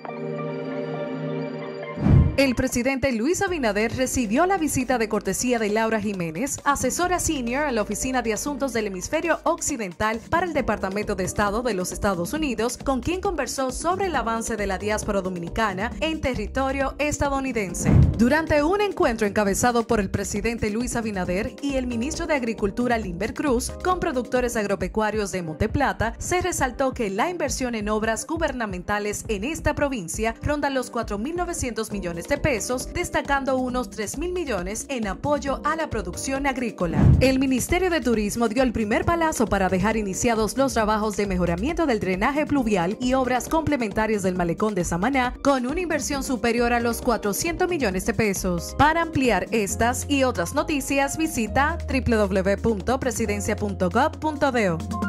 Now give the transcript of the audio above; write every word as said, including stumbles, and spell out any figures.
El presidente Luis Abinader recibió la visita de cortesía de Laura Jiménez, asesora senior en la Oficina de Asuntos del Hemisferio Occidental para el Departamento de Estado de los Estados Unidos, con quien conversó sobre el avance de la diáspora dominicana en territorio estadounidense. Durante un encuentro encabezado por el presidente Luis Abinader y el ministro de Agricultura Limber Cruz con productores agropecuarios de Monteplata, se resaltó que la inversión en obras gubernamentales en esta provincia ronda los cuatro mil novecientos millones de pesos, destacando unos tres mil millones en apoyo a la producción agrícola. El Ministerio de Turismo dio el primer palazo para dejar iniciados los trabajos de mejoramiento del drenaje pluvial y obras complementarias del malecón de Samaná, con una inversión superior a los cuatrocientos millones de pesos. Para ampliar estas y otras noticias, visita doble u doble u doble u punto presidencia punto gov punto do.